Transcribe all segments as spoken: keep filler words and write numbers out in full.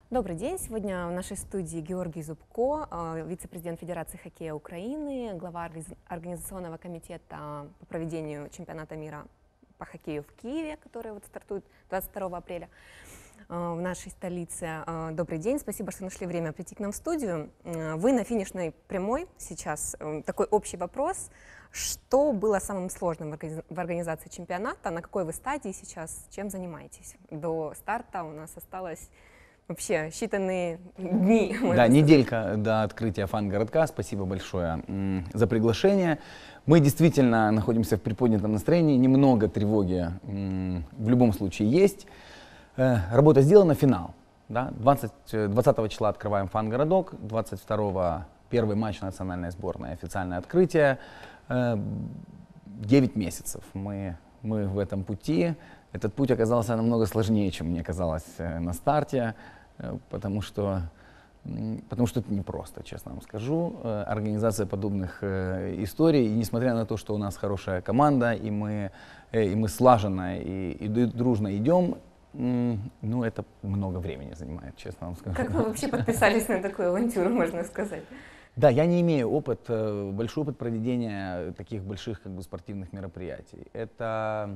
Добрый день. Сегодня в нашей студии Георгий Зубко, вице-президент Федерации хоккея Украины, глава Организационного комитета по проведению чемпионата мира по хоккею в Киеве, который вот стартует двадцать второго апреля в нашей столице. Добрый день, спасибо, что нашли время прийти к нам в студию. Вы на финишной прямой сейчас. Такой общий вопрос. Что было самым сложным в организации чемпионата? На какой вы стадии сейчас? Чем занимаетесь? До старта у нас осталось вообще считанные дни. Да, неделька до открытия фан-городка. Спасибо большое за приглашение. Мы действительно находимся в приподнятом настроении. Немного тревоги в любом случае есть. Работа сделана, финал. Да? двадцатого числа открываем фан-городок, двадцать второго первый матч национальной сборной, официальное открытие. девять месяцев мы, мы в этом пути. Этот путь оказался намного сложнее, чем мне казалось на старте, потому что, потому что это непросто, честно вам скажу. Организация подобных историй, и несмотря на то, что у нас хорошая команда, и мы, и мы слаженно и, и дружно идем, ну, это много времени занимает, честно вам скажу. Как вы вообще подписались на такую авантюру, можно сказать? Да, я не имею опыт, большой опыт проведения таких больших как бы, спортивных мероприятий. Это,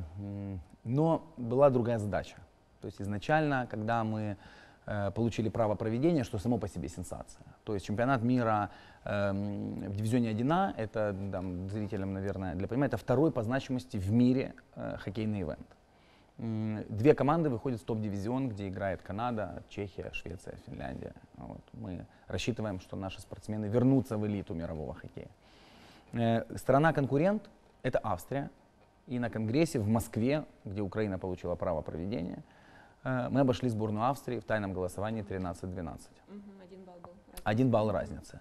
но была другая задача. То есть изначально, когда мы э, получили право проведения, что само по себе сенсация. То есть чемпионат мира э, в дивизионе один А, это там, зрителям, наверное, для понимания, это второй по значимости в мире э, хоккейный ивент. Две команды выходят в топ-дивизион, где играет Канада, Чехия, Швеция, Финляндия. Вот. Мы рассчитываем, что наши спортсмены вернутся в элиту мирового хоккея. Э, Страна-конкурент – это Австрия. И на конгрессе в Москве, где Украина получила право проведения, э, мы обошли сборную Австрии в тайном голосовании тринадцать-двенадцать. Угу, один балл был. Один балл разницы.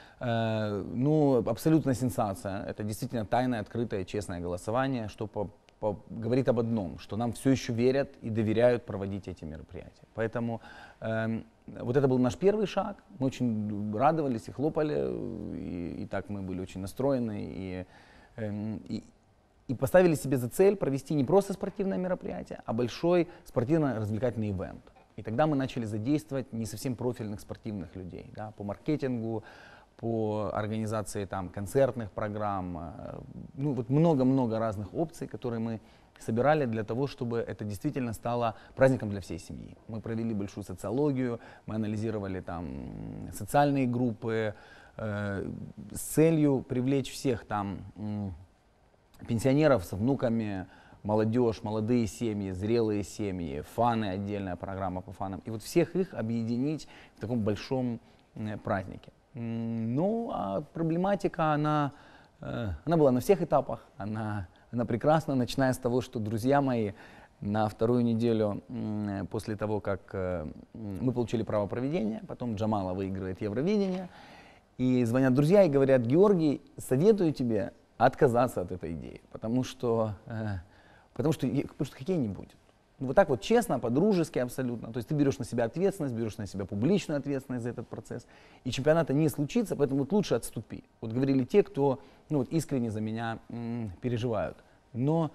Э, ну, абсолютно сенсация. Это действительно тайное, открытое, честное голосование, что по говорит об одном, что нам все еще верят и доверяют проводить эти мероприятия. Поэтому э, вот это был наш первый шаг. Мы очень радовались и хлопали, и, и так мы были очень настроены, и, э, и, и поставили себе за цель провести не просто спортивное мероприятие, а большой спортивно-развлекательный ивент. И тогда мы начали задействовать не совсем профильных спортивных людей, да, по маркетингу, по организации там, концертных программ, ну вот много-много разных опций, которые мы собирали для того, чтобы это действительно стало праздником для всей семьи. Мы провели большую социологию, мы анализировали там социальные группы э, с целью привлечь всех там э, пенсионеров с внуками, молодежь, молодые семьи, зрелые семьи, фаны, отдельная программа по фанам, и вот всех их объединить в таком большом э, празднике. Ну, а проблематика, она, она была на всех этапах, она, она прекрасна, начиная с того, что, друзья мои, на вторую неделю после того, как мы получили право проведения, потом Джамала выигрывает Евровидение, и звонят друзья и говорят: Георгий, советую тебе отказаться от этой идеи, потому что, потому что, потому что хоккея не будет. Вот так вот честно, по-дружески абсолютно. То есть ты берешь на себя ответственность, берешь на себя публичную ответственность за этот процесс. И чемпионата не случится, поэтому вот лучше отступи. Вот говорили те, кто ну, вот искренне за меня м, переживают. Но,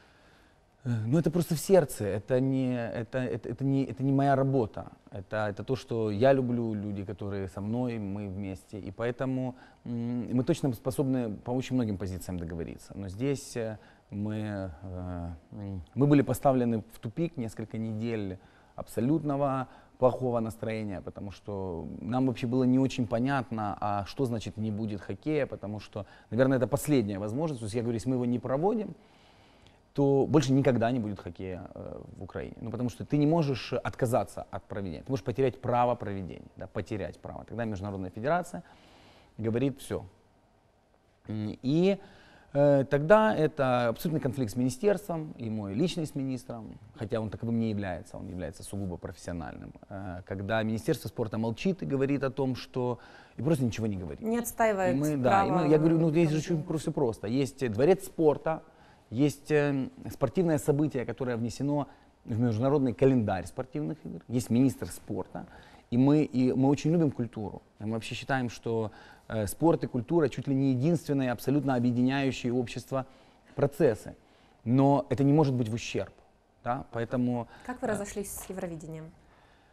но это просто в сердце, это не, это, это, это не, это не моя работа. Это, это то, что я люблю, люди, которые со мной, мы вместе. И поэтому м, мы точно способны по очень многим позициям договориться. Но здесь... Мы, э, мы были поставлены в тупик несколько недель абсолютного плохого настроения, потому что нам вообще было не очень понятно, а что значит не будет хоккея, потому что, наверное, это последняя возможность. То есть я говорю, если мы его не проводим, то больше никогда не будет хоккея э, в Украине. Ну, потому что ты не можешь отказаться от проведения, ты можешь потерять право проведения, да, потерять право. Тогда Международная федерация говорит все. И тогда это абсолютный конфликт с министерством и мой личный с министром, хотя он таковым не является, он является сугубо профессиональным. Когда Министерство спорта молчит и говорит о том, что... и просто ничего не говорит. Не отстаивает мы, право... Да, и мы, я говорю, ну здесь же очень все просто. Есть дворец спорта, есть спортивное событие, которое внесено в международный календарь спортивных игр, есть министр спорта. И мы, и мы очень любим культуру. Мы вообще считаем, что э, спорт и культура чуть ли не единственные абсолютно объединяющие общество процессы. Но это не может быть в ущерб. Да? Поэтому, как вы разошлись с Евровидением?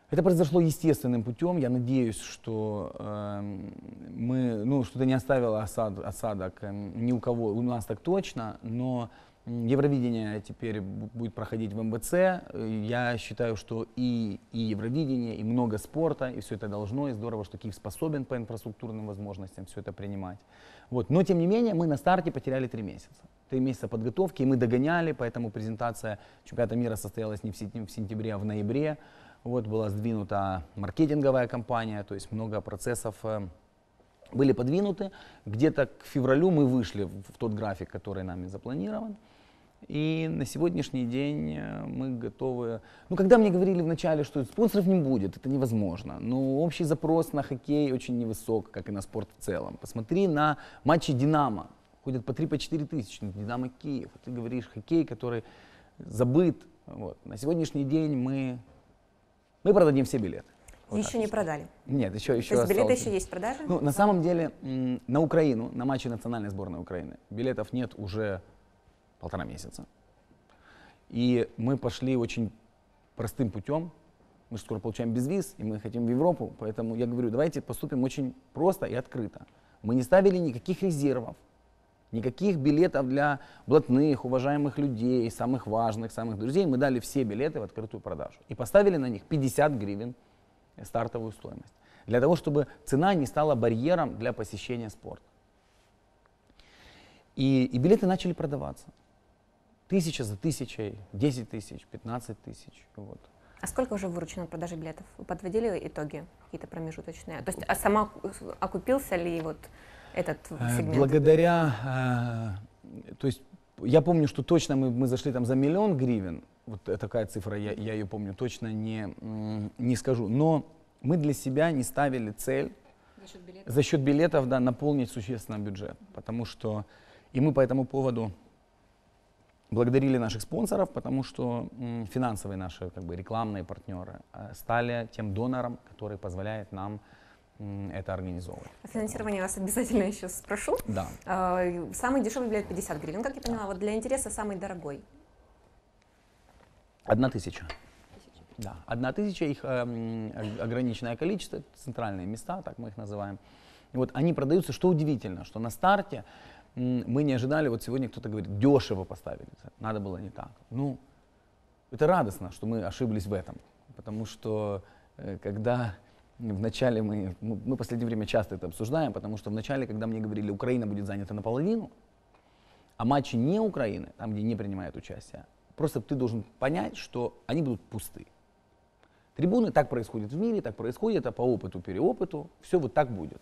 Это произошло естественным путем. Я надеюсь, что э, мы, ну, что это не оставило осад, осадок э, ни у кого, у нас так точно, но Евровидение теперь будет проходить в эм вэ цэ. Я считаю, что и, и Евровидение, и много спорта, и все это должно, и здорово, что Киев способен по инфраструктурным возможностям все это принимать. Вот. Но, тем не менее, мы на старте потеряли три месяца. Три месяца подготовки, и мы догоняли, поэтому презентация чемпионата мира состоялась не в сентябре, а в ноябре. Вот, была сдвинута маркетинговая кампания, то есть много процессов были подвинуты. Где-то к февралю мы вышли в тот график, который нами запланирован. И на сегодняшний день мы готовы. Ну, когда мне говорили вначале, что спонсоров не будет, это невозможно. Но общий запрос на хоккей очень невысок, как и на спорт в целом. Посмотри на матчи «Динамо». Ходят по три, по четыре тысячи. «Динамо» Киев. Ты говоришь, хоккей, который забыт. Вот. На сегодняшний день мы, мы продадим все билеты. Вот еще не продали? Нет, еще, еще То есть билеты осталось. еще есть в продаже? Ну, на самом деле, на Украину, на матчи национальной сборной Украины билетов нет уже полтора месяца. И мы пошли очень простым путем. Мы же скоро получаем безвиз, и мы хотим в Европу. Поэтому я говорю, давайте поступим очень просто и открыто. Мы не ставили никаких резервов, никаких билетов для блатных, уважаемых людей, самых важных, самых друзей. Мы дали все билеты в открытую продажу. И поставили на них пятьдесят гривен стартовую стоимость. Для того, чтобы цена не стала барьером для посещения спорта. И, и билеты начали продаваться. Тысяча за тысячей, десять тысяч, пятнадцать тысяч. Вот. А сколько уже выручено от продажи билетов? Вы подводили итоги какие-то промежуточные? То есть, а сама окупился ли вот этот сегмент? Благодаря, э, то есть я помню, что точно мы, мы зашли там за миллион гривен. Вот такая цифра, я, я ее помню, точно не, не скажу. Но мы для себя не ставили цель за счет билетов, за счет билетов да, наполнить существенно бюджет. Потому что, и мы по этому поводу благодарили наших спонсоров, потому что м, финансовые наши как бы, рекламные партнеры э, стали тем донором, который позволяет нам м, это организовывать. О финансировании вас обязательно еще спрошу. Да. Э, самый дешевый билет пятьдесят гривен, как я поняла. Да. Вот для интереса самый дорогой. Одна тысяча. Да, одна тысяча, их э, ограниченное количество, центральные места, так мы их называем. И вот они продаются, что удивительно, что на старте м, мы не ожидали, вот сегодня кто-то говорит, дешево поставили, надо было не так. Ну, это радостно, что мы ошиблись в этом, потому что э, когда вначале мы, мы, мы в последнее время часто это обсуждаем, потому что вначале, когда мне говорили, Украина будет занята наполовину, а матчи не Украины, там, где не принимают участие, просто ты должен понять, что они будут пусты. Трибуны, так происходит в мире, так происходит, а по опыту, переопыту, все вот так будет.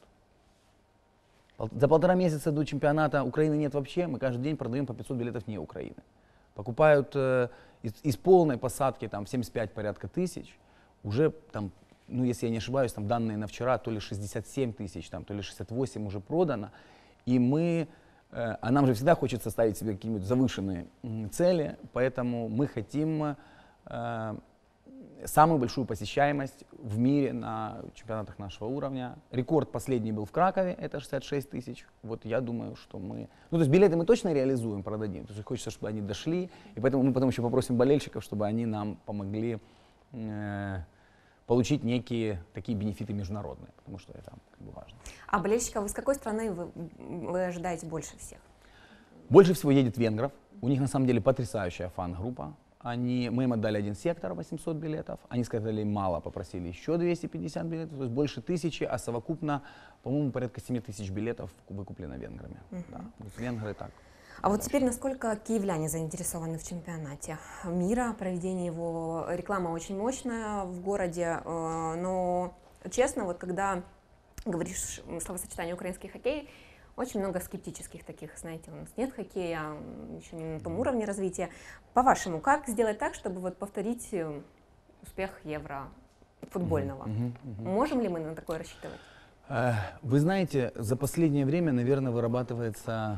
За полтора месяца до чемпионата Украины нет вообще, мы каждый день продаем по пятьсот билетов не Украины. Покупают э, из, из полной посадки там, в семьдесят пять порядка тысяч, уже там, ну если я не ошибаюсь, там данные на вчера, то ли шестьдесят семь тысяч, там, то ли шестьдесят восемь уже продано, и мы, э, а нам же всегда хочется ставить себе какие-нибудь завышенные э, цели, поэтому мы хотим э, самую большую посещаемость в мире на чемпионатах нашего уровня. Рекорд последний был в Кракове, это шестьдесят шесть тысяч. Вот я думаю, что мы... Ну, то есть билеты мы точно реализуем, продадим. То есть хочется, чтобы они дошли. И поэтому мы потом еще попросим болельщиков, чтобы они нам помогли э, получить некие такие бенефиты международные, потому что это как бы важно. А болельщиков из какой страны вы, вы ожидаете больше всех? Больше всего едет венгров. У них на самом деле потрясающая фан-группа. Они, мы им отдали один сектор, восемьсот билетов. Они сказали, мало, попросили еще двести пятьдесят билетов, то есть больше тысячи, а совокупно, по-моему, порядка семи тысяч билетов выкуплено венграми. Uh-huh. Да, венгры так. А вот теперь, насколько киевляне заинтересованы в чемпионате мира, проведение его, реклама очень мощная в городе, но честно, вот когда говоришь словосочетание «украинский хоккей», очень много скептических таких, знаете, у нас нет хоккея, еще не на том уровне развития. По-вашему, как сделать так, чтобы вот повторить успех Евро футбольного? Uh-huh, uh-huh. Можем ли мы на такое рассчитывать? Вы знаете, за последнее время, наверное, вырабатывается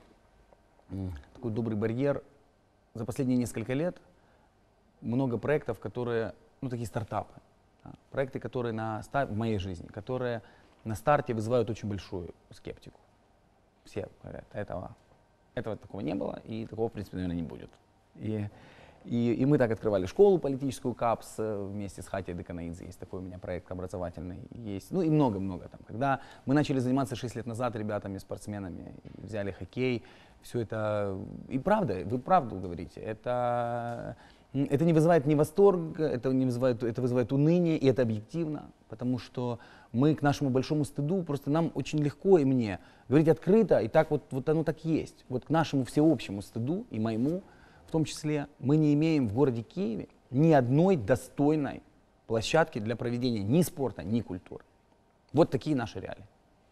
такой добрый барьер. За последние несколько лет много проектов, которые, ну, такие стартапы, да, проекты, которые на старт, в моей жизни, которые на старте вызывают очень большую скептику. Все говорят, этого, этого такого не было, и такого, в принципе, наверное, не будет. И И, и мы так открывали школу политическую КАПС вместе с Хатей Деканаидзе. Есть такой у меня проект образовательный. Есть, ну и много-много там. Когда мы начали заниматься шесть лет назад ребятами, спортсменами, взяли хоккей, все это... И правда, вы правду говорите, это... Это не вызывает ни восторг, это, не вызывает, это вызывает уныние, и это объективно, потому что мы к нашему большому стыду, просто нам очень легко и мне говорить открыто, и так вот, вот оно так есть. Вот к нашему всеобщему стыду, и моему в том числе, мы не имеем в городе Киеве ни одной достойной площадки для проведения ни спорта, ни культуры. Вот такие наши реалии.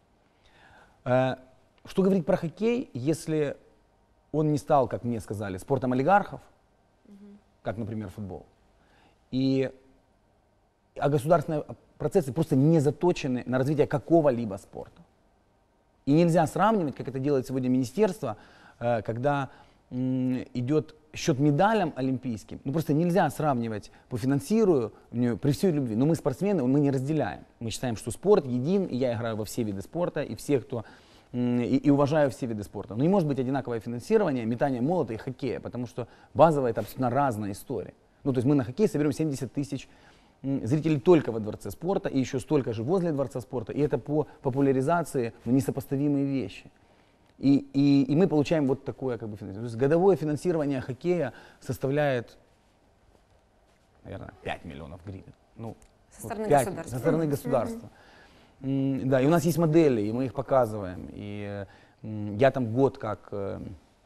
Что говорить про хоккей, если он не стал, как мне сказали, спортом олигархов, как, например, футбол. И, а государственные процессы просто не заточены на развитие какого-либо спорта. И нельзя сравнивать, как это делает сегодня министерство, э, когда м, идет счет медалям олимпийским. Ну просто нельзя сравнивать по финансированию при всей любви. Но мы спортсмены, мы не разделяем. Мы считаем, что спорт един, и я играю во все виды спорта, и все, кто... И, и уважаю все виды спорта. Но не может быть одинаковое финансирование метания молота и хоккея, потому что базово это абсолютно разная история. Ну, то есть мы на хоккей соберем семьдесят тысяч зрителей только во Дворце спорта, и еще столько же возле Дворца спорта, и это по популяризации ну, несопоставимые вещи. И, и, и мы получаем вот такое как бы финансирование. То есть годовое финансирование хоккея составляет, наверное, пять миллионов гривен. Ну, со стороны вот пять, государства. Со стороны государства. Да, и у нас есть модели, и мы их показываем. И э, я там год как э,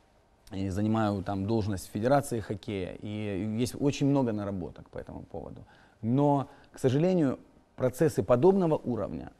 занимаю там должность в Федерации хоккея, и есть очень много наработок по этому поводу. Но, к сожалению, процессы подобного уровня,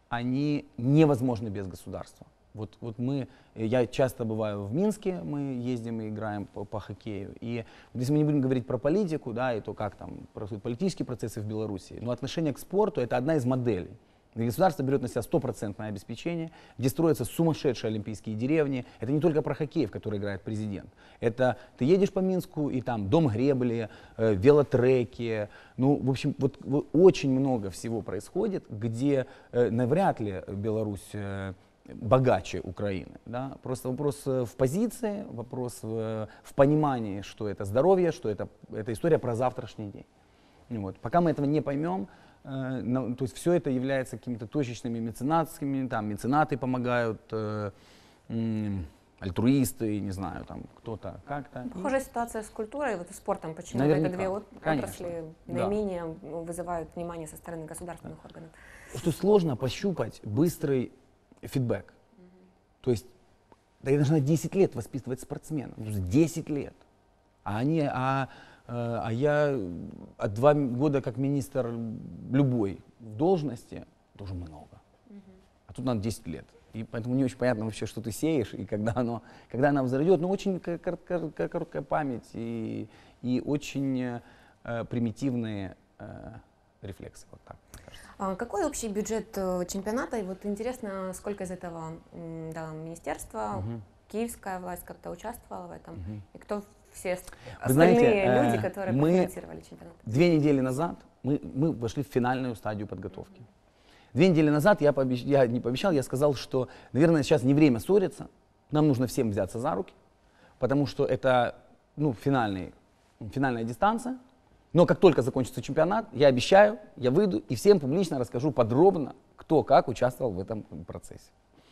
они невозможны без государства. Вот, вот мы, я часто бываю в Минске, мы ездим и играем по, по хоккею. И вот если мы не будем говорить про политику, да, и то, как там происходят политические процессы в Беларуси, но отношение к спорту — это одна из моделей. И государство берет на себя стопроцентное обеспечение, где строятся сумасшедшие олимпийские деревни. Это не только про хоккей, в который играет президент. Это ты едешь по Минску, и там дом гребли, э, велотреки. Ну, в общем, вот, вот очень много всего происходит, где э, навряд ли Беларусь э, богаче Украины. Да? Просто вопрос в позиции, вопрос в, в понимании, что это здоровье, что это, это история про завтрашний день. Вот. Пока мы этого не поймем, э, ну, то есть все это является какими-то точечными меценатскими, там меценаты помогают, э, э, альтруисты, не знаю, там кто-то как-то. Похожая ситуация с культурой, вот и спортом. Почему Наверняка. это две от- отрасли Да. наименее вызывают внимание со стороны государственных да. органов? Что сложно пощупать быстрый фидбэк. Mm-hmm. То есть, да я должна десять лет воспитывать спортсменов, десять лет. А они, а, а я от два года как министр любой в должности, тоже много. Mm-hmm. А тут надо десять лет. И поэтому не очень понятно вообще, что ты сеешь, и когда оно, когда оно взойдет. Но очень короткая, короткая память и, и очень э, примитивные э, рефлексы. Вот так, мне кажется. А какой общий бюджет чемпионата? И вот интересно, сколько из этого да, министерство, угу. киевская власть как-то участвовала в этом? Угу. И кто все остальные знаете, люди, которые мы финансировали чемпионат? Две недели назад мы, мы вошли в финальную стадию подготовки. Угу. Две недели назад я, пообещ... я не пообещал, я сказал, что, наверное, сейчас не время ссориться, нам нужно всем взяться за руки, потому что это ну, финальный, финальная дистанция. Но как только закончится чемпионат, я обещаю, я выйду и всем публично расскажу подробно, кто как участвовал в этом процессе.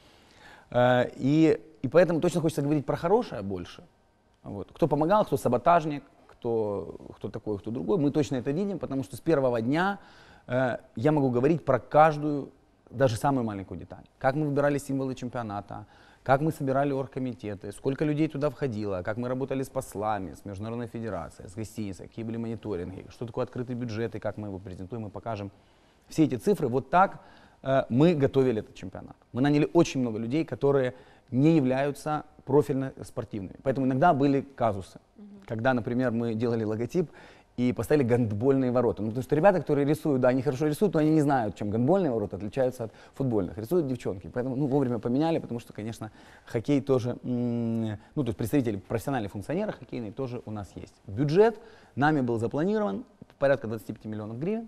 И, и поэтому точно хочется говорить про хорошее больше. Вот. Кто помогал, кто саботажник, кто, кто такой, кто другой. Мы точно это видим, потому что с первого дня э, я могу говорить про каждую, даже самую маленькую деталь. Как мы выбирали символы чемпионата, как мы собирали оргкомитеты, сколько людей туда входило, как мы работали с послами, с Международной Федерацией, с гостиницей, какие были мониторинги, что такое открытый бюджет и как мы его презентуем и покажем. Все эти цифры, вот так э, мы готовили этот чемпионат. Мы наняли очень много людей, которые не являются профильно спортивными. Поэтому иногда были казусы, mm-hmm. когда, например, мы делали логотип и поставили гандбольные ворота. Ну, потому что ребята, которые рисуют, да, они хорошо рисуют, но они не знают, чем гандбольные ворота отличаются от футбольных. Рисуют девчонки. Поэтому ну, вовремя поменяли, потому что, конечно, хоккей тоже, м- ну, то есть представители, профессиональные функционеры хоккейные тоже у нас есть. Бюджет нами был запланирован порядка двадцать пять миллионов гривен.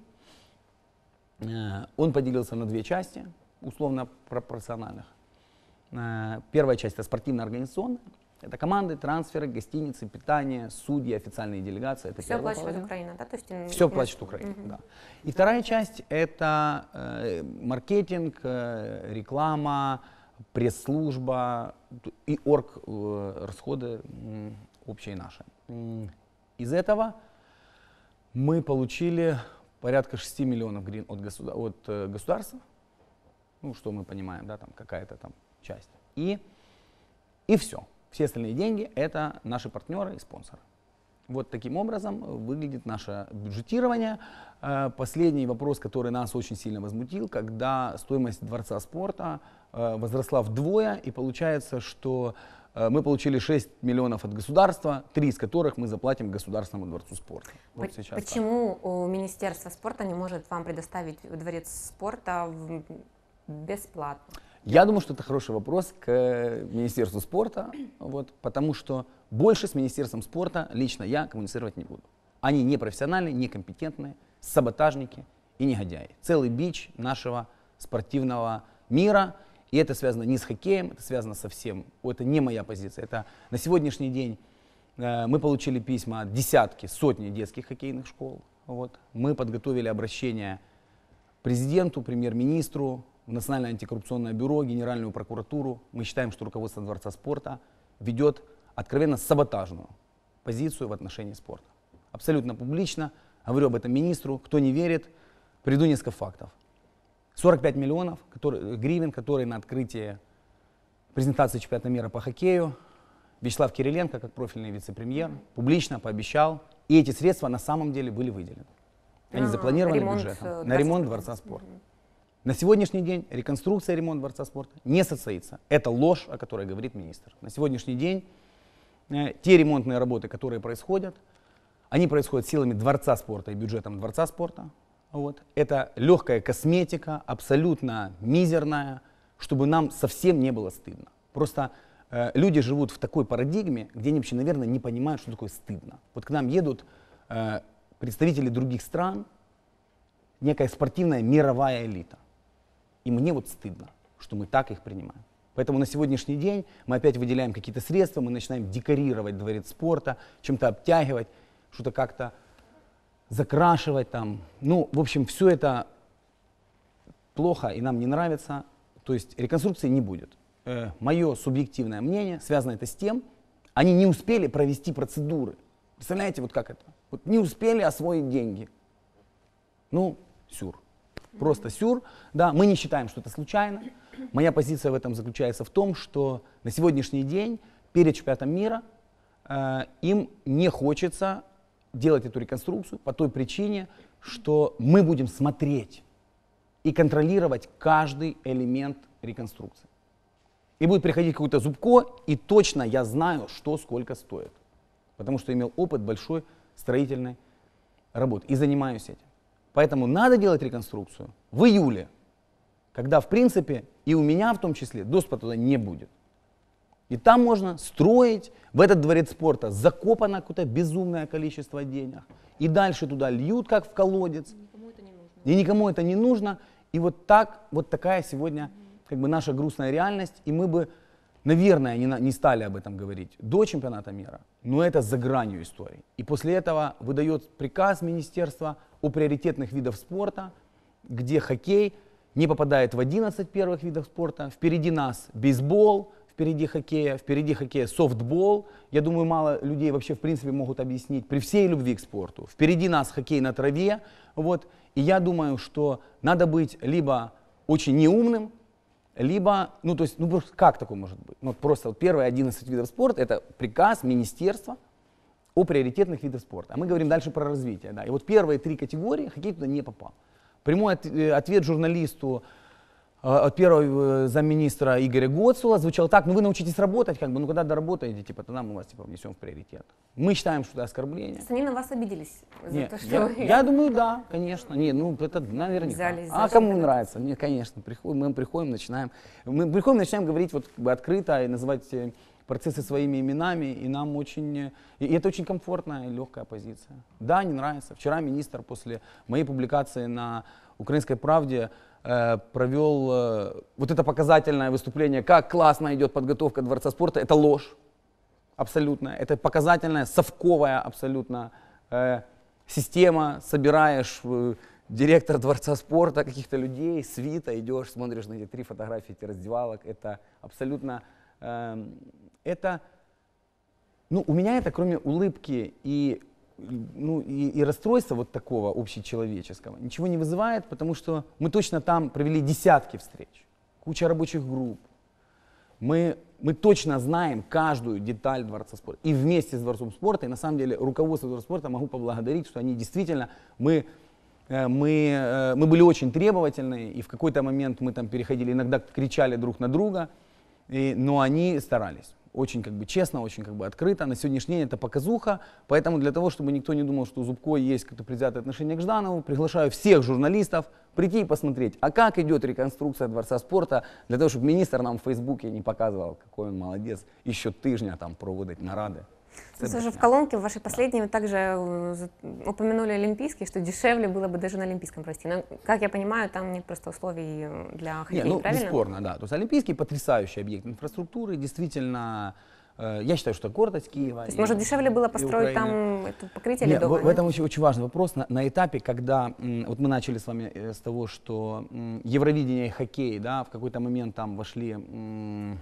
Он поделился на две части, условно пропорциональных. Первая часть — это спортивно-организационная, Это команды, трансферы, гостиницы, питание, судьи, официальные делегации. Это все оплачивает Украина, да? То есть все оплачивает Украина, угу. да. И вторая часть – это э, маркетинг, э, реклама, пресс-служба и орг э, расходы э, общие наши. Из этого мы получили порядка шести миллионов гривен от, государ от э, государства, ну что мы понимаем, да, там какая-то там часть. И, и все. Все остальные деньги – это наши партнеры и спонсоры. Вот таким образом выглядит наше бюджетирование. Последний вопрос, который нас очень сильно возмутил, когда стоимость Дворца спорта возросла вдвое, и получается, что мы получили шесть миллионов от государства, три из которых мы заплатим Государственному дворцу спорта. Вот почему так. Министерство спорта не может вам предоставить Дворец спорта бесплатно? Я думаю, что это хороший вопрос к Министерству спорта, вот, потому что больше с Министерством спорта лично я коммуницировать не буду. Они непрофессиональные, некомпетентные, саботажники и негодяи. Целый бич нашего спортивного мира. И это связано не с хоккеем, это связано со всем. Это не моя позиция. Это на сегодняшний день э, мы получили письма от десятки, сотни детских хоккейных школ. Вот. Мы подготовили обращение президенту, премьер-министру, в Национальное антикоррупционное бюро, Генеральную прокуратуру. Мы считаем, что руководство Дворца спорта ведет откровенно саботажную позицию в отношении спорта. Абсолютно публично. Говорю об этом министру. Кто не верит, приведу несколько фактов. сорок пять миллионов которые, гривен, которые на открытие презентации чемпионата мира по хоккею Вячеслав Кириленко, как профильный вице-премьер, публично пообещал. И эти средства на самом деле были выделены. Они а, запланированы бюджетом на ремонт Дворца спорта. На сегодняшний день реконструкция и ремонт Дворца спорта не состоится. Это ложь, о которой говорит министр. На сегодняшний день э, те ремонтные работы, которые происходят, они происходят силами Дворца спорта и бюджетом Дворца спорта. Вот. Это легкая косметика, абсолютно мизерная, чтобы нам совсем не было стыдно. Просто э, люди живут в такой парадигме, где они вообще, наверное, не понимают, что такое стыдно. Вот к нам едут э, представители других стран, некая спортивная мировая элита. И мне вот стыдно, что мы так их принимаем. Поэтому на сегодняшний день мы опять выделяем какие-то средства, мы начинаем декорировать Дворец спорта, чем-то обтягивать, что-то как-то закрашивать там. Ну, в общем, все это плохо и нам не нравится. То есть реконструкции не будет. Э, мое субъективное мнение связано это с тем, они не успели провести процедуры. Представляете, вот как это? Вот не успели освоить деньги. Ну, сюр. Просто сюр. Да, мы не считаем, что это случайно. Моя позиция в этом заключается в том, что на сегодняшний день перед чемпионатом мира э, им не хочется делать эту реконструкцию по той причине, что мы будем смотреть и контролировать каждый элемент реконструкции. И будет приходить какой-то Зубко, и точно я знаю, что сколько стоит. Потому что имел опыт большой строительной работы и занимаюсь этим. Поэтому надо делать реконструкцию в июле, когда, в принципе, и у меня в том числе доступа туда не будет. И там можно строить, в этот Дворец спорта закопано какое-то безумное количество денег. И дальше туда льют, как в колодец. Никому это не нужно. И никому это не нужно. И вот так, вот такая сегодня как бы наша грустная реальность. И мы бы, наверное, не, на, не стали об этом говорить до чемпионата мира. Но это за гранью истории. И после этого выдает приказ министерства о приоритетных видах спорта, где хоккей не попадает в одиннадцать первых видов спорта. Впереди нас бейсбол, впереди хоккея, впереди хоккея софтбол. Я думаю, мало людей вообще в принципе могут объяснить при всей любви к спорту. Впереди нас хоккей на траве. Вот. И я думаю, что надо быть либо очень неумным, либо, ну то есть, ну как такое может быть? Ну, просто вот первые одиннадцать видов спорта это приказ министерства о приоритетных видах спорта. А мы говорим дальше про развитие. Да. И вот первые три категории хоккей туда не попал. Прямой ответ журналисту от первого замминистра Игоря Гоцула звучал так: ну вы научитесь работать, как бы, ну когда доработаете, типа, тогда мы вас типа внесем в приоритет. Мы считаем, что это оскорбление. Они на вас обиделись за Нет, то, что я, вы... я думаю, да, конечно. Не, ну это наверняка. Взялись а кому нравится? Нет, конечно. Приходим, мы приходим, начинаем, мы приходим, начинаем говорить вот как бы открыто и называть процессы своими именами, и нам очень, и это очень комфортная и легкая позиция. Да, не нравится. Вчера министр после моей публикации на «Украинской правде» э, провел э, вот это показательное выступление, как классно идет подготовка Дворца спорта. Это ложь. абсолютно. Это показательная, совковая абсолютно э, система. Собираешь э, директор Дворца спорта, каких-то людей, свита, идешь, смотришь на эти три фотографии эти раздевалок. Это абсолютно... Э, это, ну, у меня это, кроме улыбки и, ну, и, и расстройства вот такого общечеловеческого, ничего не вызывает, потому что мы точно там провели десятки встреч, куча рабочих групп. Мы, мы точно знаем каждую деталь Дворца спорта. И вместе с Дворцом спорта, и на самом деле руководство Дворца спорта могу поблагодарить, что они действительно, мы, мы, мы были очень требовательны, и в какой-то момент мы там переходили, иногда кричали друг на друга, и, но они старались. Очень как бы честно, очень как бы открыто. На сегодняшний день это показуха, поэтому для того, чтобы никто не думал, что у Зубко есть какое-то предвзятое отношение к Жданову, приглашаю всех журналистов прийти и посмотреть, а как идет реконструкция Дворца спорта, для того, чтобы министр нам в Фейсбуке не показывал, какой он молодец, еще тижня там проводить нарады. Слушай, в колонке в вашей последней вы также упомянули Олимпийский, что дешевле было бы даже на Олимпийском провести. Но, как я понимаю, там нет просто условий для хоккея, не, ну, правильно? Бесспорно, да. То есть Олимпийский потрясающий объект инфраструктуры, действительно, э, я считаю, что гордость Киева. То есть, и, может, дешевле было построить там это покрытие нет, ледовое? В, в этом очень, очень важный вопрос. На, на этапе, когда, м, вот мы начали с вами э, с того, что м, Евровидение и хоккей, да, в какой-то момент там вошли... М,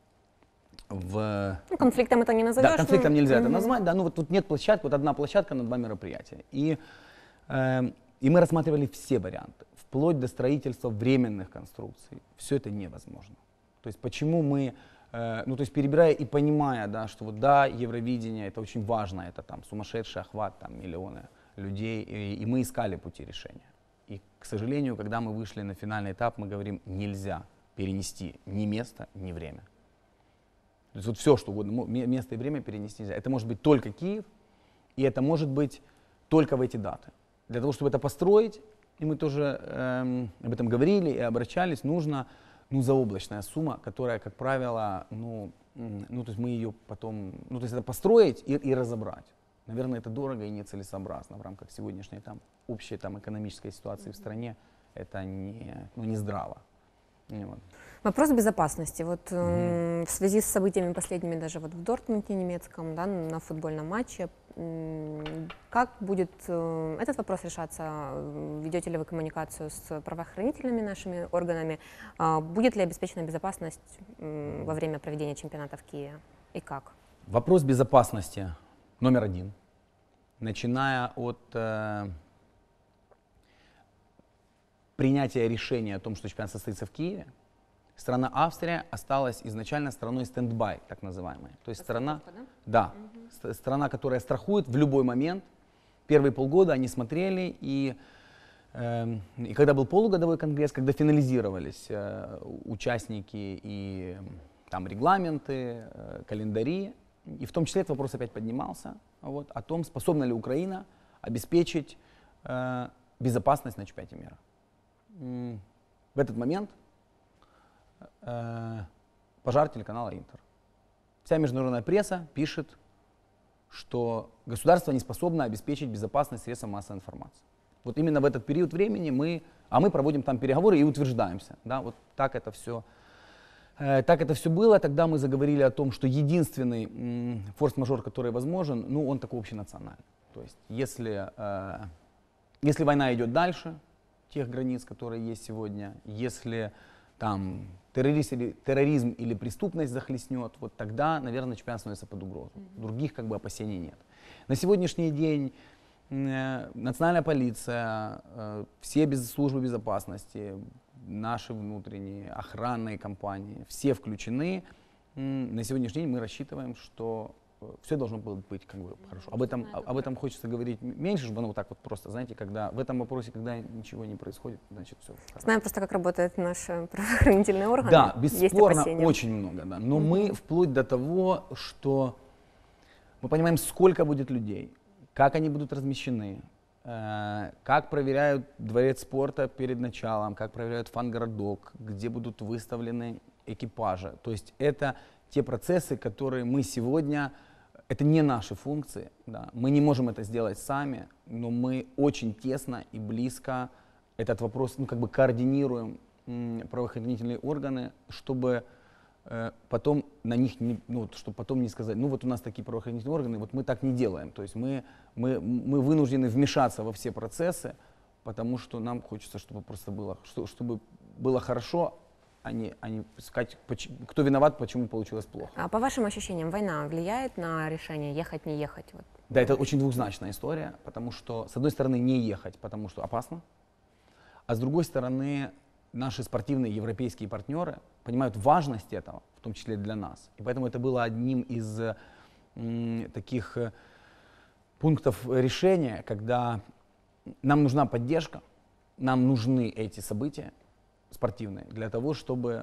В... Ну, конфликтом это не назовешь. Да, конфликтом но... нельзя угу. это назвать, да, ну вот тут нет площадки, вот одна площадка на два мероприятия. И, э, и мы рассматривали все варианты, вплоть до строительства временных конструкций. Все это невозможно. То есть почему мы, э, ну то есть перебирая и понимая, да, что вот да, Евровидение, это очень важно, это там сумасшедший охват, там миллионы людей, и, и мы искали пути решения. И, к сожалению, когда мы вышли на финальный этап, мы говорим, нельзя перенести ни место, ни время. То есть вот все, что угодно, место и время перенести нельзя. Это может быть только Киев, и это может быть только в эти даты. Для того, чтобы это построить, и мы тоже эм, об этом говорили и обращались, нужно ну, заоблачная сумма, которая, как правило, ну, ну, то есть мы ее потом, ну, то есть это построить и, и разобрать. Наверное, это дорого и нецелесообразно в рамках сегодняшней там, общей там, экономической ситуации в стране. Это не, ну, не здраво. Вот. Вопрос безопасности. Вот Mm-hmm. э, в связи с событиями последними даже вот в Дортмунде немецком, да, на футбольном матче, э, как будет э, этот вопрос решаться? Ведете ли вы коммуникацию с правоохранительными нашими органами? Э, будет ли обеспечена безопасность э, во время проведения чемпионата в Киеве? И как? Вопрос безопасности номер один. Начиная от э, принятия решения о том, что чемпионат состоится в Киеве, страна Австрия осталась изначально страной стендбай, так называемой. То есть страна, да, угу. страна, которая страхует в любой момент. Первые полгода они смотрели, и, э, и когда был полугодовой конгресс, когда финализировались э, участники и там регламенты, э, календари, и в том числе этот вопрос опять поднимался, вот, о том, способна ли Украина обеспечить э, безопасность на чемпионате мира. В этот момент э, пожар телеканала Интер. Вся международная пресса пишет, что государство не способно обеспечить безопасность средств массовой информации. Вот именно в этот период времени мы, а мы проводим там переговоры и утверждаемся. Да, вот так это все, э, так это все было. Тогда мы заговорили о том, что единственный м, форс-мажор, который возможен, ну, он такой общенациональный. То есть, если, э, если война идет дальше тех границ, которые есть сегодня, если там терроризм или, терроризм или преступность захлестнет, вот тогда, наверное, чемпионат становится под угрозу. Других как бы опасений нет. На сегодняшний день э, национальная полиция, э, все без, службы безопасности, наши внутренние охранные компании, все включены. М, на сегодняшний день мы рассчитываем, что все должно было быть как бы хорошо. Об этом, об этом хочется говорить меньше, чтобы оно вот так вот просто, знаете, когда в этом вопросе, когда ничего не происходит, значит все хорошо. Знаем просто, как работают наши правоохранительные органы. Да, бесспорно, очень много, да. Но mm-hmm. мы вплоть до того, что мы понимаем, сколько будет людей, как они будут размещены, э, как проверяют дворец спорта перед началом, как проверяют фан-городок, где будут выставлены экипажи. То есть это те процессы, которые мы сегодня... Это не наши функции, да. Мы не можем это сделать сами, но мы очень тесно и близко этот вопрос, ну, как бы координируем м, правоохранительные органы, чтобы э, потом на них, не, ну, вот, чтобы потом не сказать, ну вот у нас такие правоохранительные органы, вот мы так не делаем. То есть мы, мы, мы вынуждены вмешаться во все процессы, потому что нам хочется, чтобы просто было, что, чтобы было хорошо, а не, а не искать, кто виноват, почему получилось плохо. А по вашим ощущениям, война влияет на решение ехать, не ехать? Вот. Да, это очень двузначная история, потому что, с одной стороны, не ехать, потому что опасно, а с другой стороны, наши спортивные европейские партнеры понимают важность этого, в том числе для нас. И поэтому это было одним из м, таких э, пунктов решения, когда нам нужна поддержка, нам нужны эти события спортивные для того, чтобы,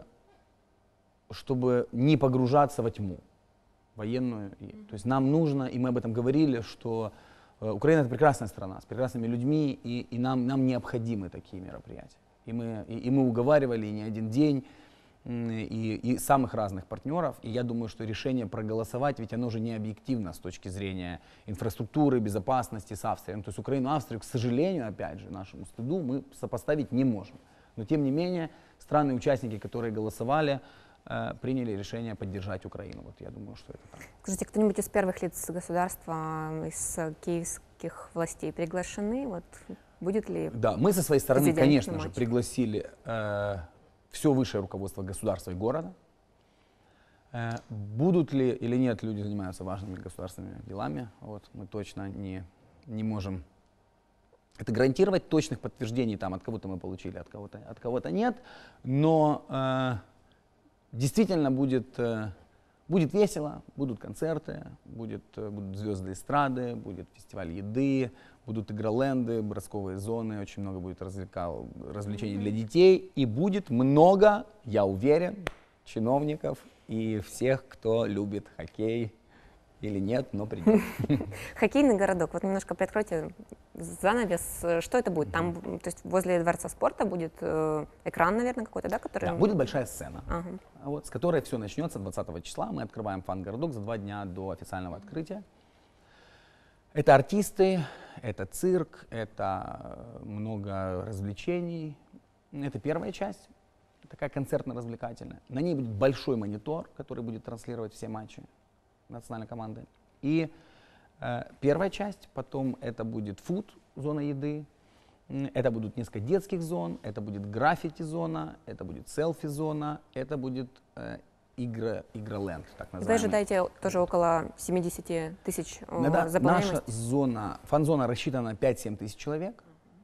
чтобы не погружаться во тьму военную. И, то есть нам нужно, и мы об этом говорили, что э, Украина — это прекрасная страна с прекрасными людьми, и, и нам, нам необходимы такие мероприятия. И мы, и, и мы уговаривали и не один день, и, и самых разных партнеров. И я думаю, что решение проголосовать, ведь оно же не объективно с точки зрения инфраструктуры, безопасности с Австрией. Ну, то есть Украину и Австрию, к сожалению, опять же, нашему стыду, мы сопоставить не можем. Но тем не менее, страны-участники, которые голосовали, э, приняли решение поддержать Украину. Вот я думаю, что это так. Скажите, кто-нибудь из первых лиц государства, из киевских властей приглашены? Вот, будет ли? Да, мы со своей стороны, конечно же, матч? пригласили э, все высшее руководство государства и города. Э, будут ли или нет люди занимаются важными государственными делами, вот, мы точно не, не можем это гарантировать. Точных подтверждений там от кого-то мы получили, от кого-то, от кого-то нет. Но э, действительно будет, э, будет весело, будут концерты, будет, э, будут звезды эстрады, будет фестиваль еды, будут игроленды, бросковые зоны, очень много будет развлекал, развлечений для детей. И будет много, я уверен, чиновников и всех, кто любит хоккей. Или нет, но придет. Хоккейный городок. Вот немножко приоткройте занавес. Что это будет? Там, то есть возле Дворца спорта будет э, экран, наверное, какой-то, да? Который... Да, будет большая сцена, ага. вот, с которой все начнется двадцатого числа. Мы открываем фан-городок за два дня до официального открытия. Это артисты, это цирк, это много развлечений. Это первая часть, такая концертно-развлекательная. На ней будет большой монитор, который будет транслировать все матчи национальной команды. И э, первая часть, потом это будет фуд, зона еды, это будут несколько детских зон, это будет граффити-зона, это будет селфи-зона, это будет э, игра, игроленд, так называемый. Вы ожидаете тоже около семидесяти тысяч э, заполняемости? Наша зона, фан-зона рассчитана на пять-семь тысяч человек.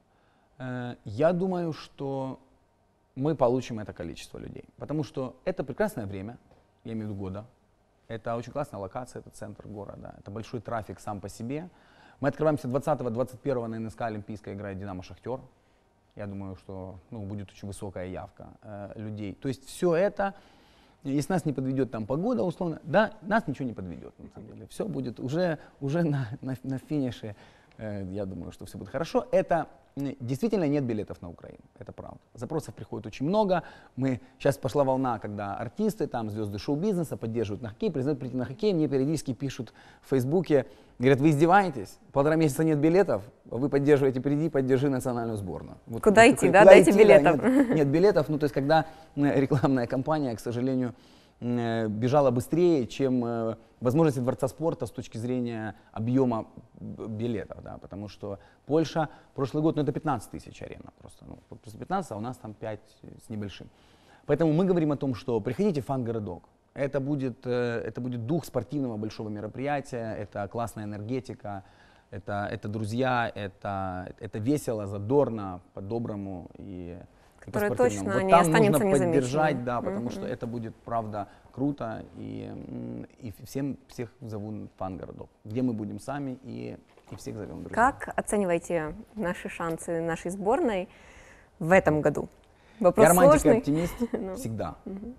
Э, я думаю, что мы получим это количество людей, потому что это прекрасное время, я имею в виду года. Это очень классная локация, это центр города, это большой трафик сам по себе. Мы открываемся двадцатого-двадцать первого на эн эс ка Олимпийская, играет Динамо Шахтер. Я думаю, что ну, будет очень высокая явка э, людей. То есть все это, если нас не подведет там погода, условно, да, нас ничего не подведет на самом деле. Все будет уже, уже на, на, на финише, э, я думаю, что все будет хорошо. Это действительно нет билетов на Украину, это правда. Запросов приходит очень много. Мы, сейчас пошла волна, когда артисты, там, звезды шоу-бизнеса поддерживают на хоккей, признают прийти на хоккей. Мне периодически пишут в Фейсбуке, говорят, вы издеваетесь? Полтора месяца нет билетов, а вы поддерживаете, приди, поддержи национальную сборную. Вот, куда вот, идти, куда да, дайте идти, билетов. Да, нет, нет билетов, ну то есть когда рекламная кампания, к сожалению, бежала быстрее, чем возможности Дворца спорта с точки зрения объема билетов, да, потому что Польша, прошлый год, ну это пятнадцать тысяч арена просто, ну, просто пятнадцать, а у нас там пять с небольшим. Поэтому мы говорим о том, что приходите в фан-городок, это будет, это будет дух спортивного большого мероприятия, это классная энергетика, это, это друзья, это, это весело, задорно, по-доброму и Который точно вот не там останется нужно поддержать, незамеченным. да, потому Mm-hmm. что это будет, правда, круто, и, и всем, всех зову в фан-городок, где мы будем сами, и, и всех зовем друзей. Как оцениваете наши шансы нашей сборной в этом году? Вопрос Я романтик и сложный. оптимист всегда.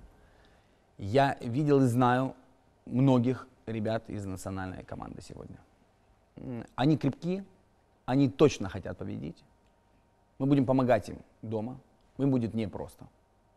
Я видел и знаю многих ребят из национальной команды сегодня. Они крепки, они точно хотят победить. Мы будем помогать им дома. Им будет непросто.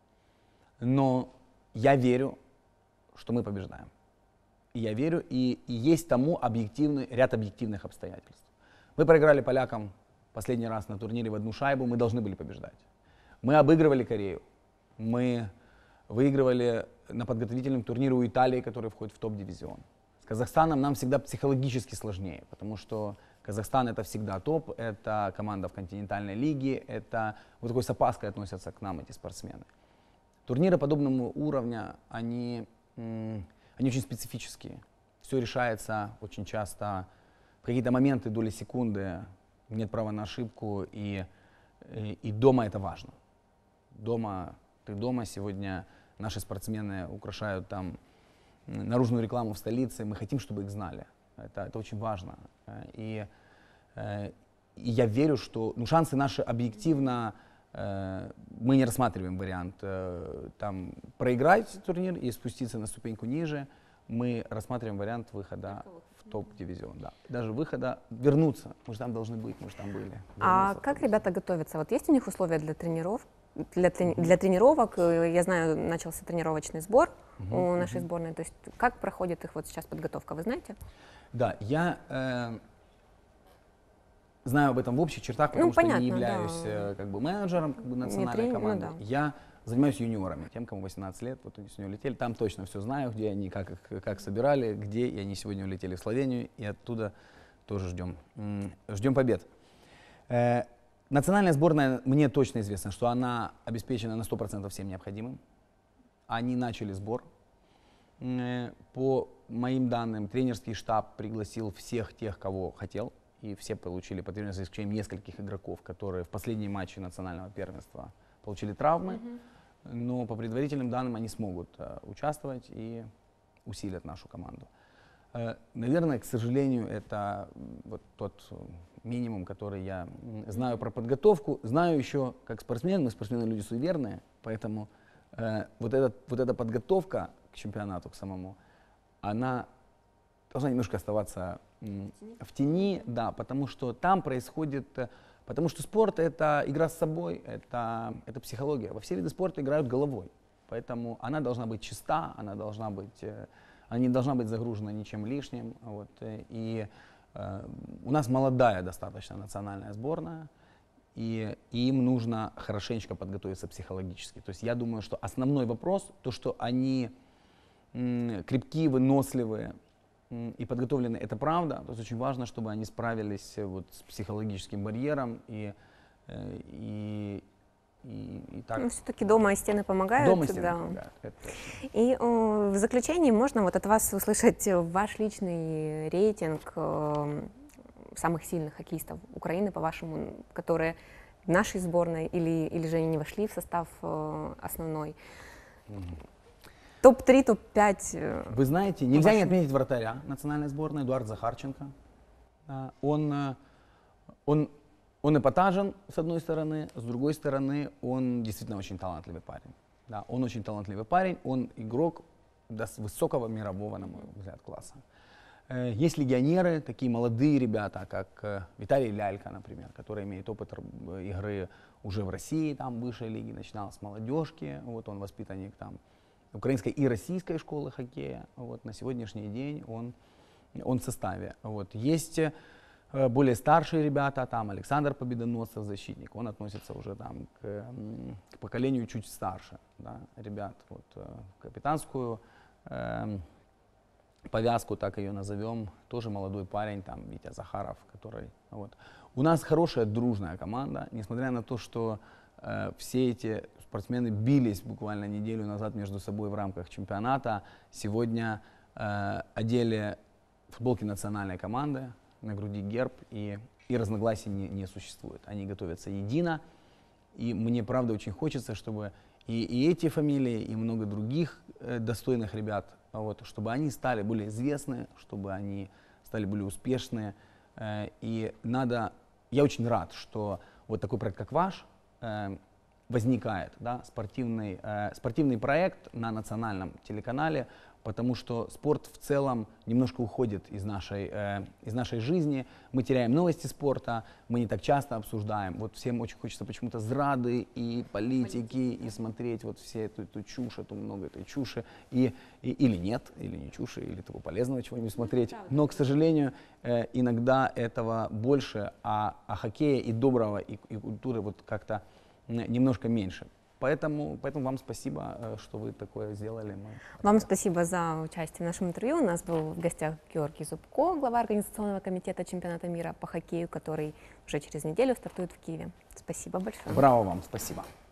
Но я верю, что мы побеждаем. И я верю, и, и есть тому объективный, ряд объективных обстоятельств. Мы проиграли полякам последний раз на турнире в одну шайбу, мы должны были побеждать. Мы обыгрывали Корею, мы выигрывали на подготовительном турнире у Италии, который входит в топ-дивизион. С Казахстаном нам всегда психологически сложнее, потому что Казахстан это всегда топ, это команда в континентальной лиге, это вот такой с опаской относятся к нам эти спортсмены. Турниры подобного уровня, они, они очень специфические. Все решается очень часто в какие-то моменты, доли секунды, нет права на ошибку, и, и, и дома это важно. Дома, ты дома, сегодня наши спортсмены украшают там наружную рекламу в столице, мы хотим, чтобы их знали. Это, это очень важно. И, и я верю, что ну, шансы наши объективно, мы не рассматриваем вариант там, проиграть турнир и спуститься на ступеньку ниже. Мы рассматриваем вариант выхода в топ-дивизион. Да. Даже выхода, вернуться. Мы же там должны быть, мы же там были. А как ребята готовятся? Вот есть у них условия для тренеров? Для, трени для тренировок? Я знаю, начался тренировочный сбор uh-huh, у нашей uh-huh. сборной. То есть как проходит их вот сейчас подготовка, вы знаете? Да, я э, знаю об этом в общих чертах, потому ну, что понятно, не являюсь да. как бы менеджером как бы, национальной трени... команды. Ну, да. Я занимаюсь юниорами, тем, кому восемнадцать лет, вот они сегодня улетели. Там точно все знаю, где они, как их как собирали, где, и они сегодня улетели в Словению, и оттуда тоже ждем, ждем побед. Э, национальная сборная, мне точно известно, что она обеспечена на сто процентов всем необходимым. Они начали сбор. Э, по моим данным, тренерский штаб пригласил всех тех, кого хотел, и все получили подтверждение, за исключением нескольких игроков, которые в последние матчи национального первенства получили травмы, mm-hmm. но по предварительным данным они смогут э, участвовать и усилят нашу команду. Э, наверное, к сожалению, это вот тот минимум, который я знаю про подготовку. Знаю еще, как спортсмен, мы спортсмены люди суеверные, поэтому э, вот, этот, вот эта подготовка к чемпионату, к самому, она должна немножко оставаться м, в тени, да, потому что там происходит, потому что спорт это игра с собой, это, это психология. Во все виды спорта играют головой, поэтому она должна быть чиста, она должна быть, она не должна быть загружена ничем лишним. Вот, и э, у нас молодая достаточно национальная сборная, и, и им нужно хорошенечко подготовиться психологически. То есть я думаю, что основной вопрос, то, что они крепкие, выносливые и подготовленные, это правда. То есть очень важно, чтобы они справились вот с психологическим барьером и, и, и, и так. Ну, все-таки дома и стены помогают. Дома и стены да. помогают. Это и о, в заключении можно вот от вас услышать ваш личный рейтинг э, самых сильных хоккеистов Украины, по-вашему, которые в нашей сборной или, или же они не вошли в состав э, основной. Mm-hmm. топ три, топ пять. Вы знаете, нельзя не отметить вратаря национальной сборной, Эдуард Захарченко. Он, он, он эпатажен, с одной стороны, с другой стороны, он действительно очень талантливый парень. Да, он очень талантливый парень, он игрок высокого мирового, на мой взгляд, класса. Есть легионеры, такие молодые ребята, как Виталий Лялька, например, который имеет опыт игры уже в России, там, в высшей лиге, начинал с молодежки, вот он воспитанник там украинской и российской школы хоккея. Вот, на сегодняшний день он, он в составе. Вот. Есть э, более старшие ребята, там Александр Победоносцев, защитник, он относится уже там, к, к поколению чуть старше. Да, ребят, вот, э, капитанскую э, повязку, так ее назовем, тоже молодой парень, там Витя Захаров, который... Вот. У нас хорошая дружная команда, несмотря на то, что э, все эти спортсмены бились буквально неделю назад между собой в рамках чемпионата. Сегодня э, одели футболки национальной команды, на груди герб, и, и разногласий не, не существует. Они готовятся едино, и мне, правда, очень хочется, чтобы и, и эти фамилии, и много других э, достойных ребят, вот, чтобы они стали более известны, чтобы они стали более успешны. Э, и надо, я очень рад, что вот такой проект, как ваш, э, возникает, да, спортивный, э, спортивный проект на национальном телеканале, потому что спорт в целом немножко уходит из нашей, э, из нашей жизни. Мы теряем новости спорта, мы не так часто обсуждаем. Вот всем очень хочется почему-то зрады и политики, и смотреть вот все эту, эту чушь, эту много этой чуши. И, и, или нет, или не чуши, или такого полезного чего-нибудь смотреть. Но, к сожалению, э, иногда этого больше, а, а хоккея и доброго, и, и культуры вот как-то немножко меньше. Поэтому, поэтому вам спасибо, э, что вы такое сделали. Мы... Вам спасибо за участие в нашем интервью. У нас был в гостях Георгий Зубко, глава Организационного комитета чемпионата мира по хоккею, который уже через неделю стартует в Киеве. Спасибо большое. Браво вам, спасибо.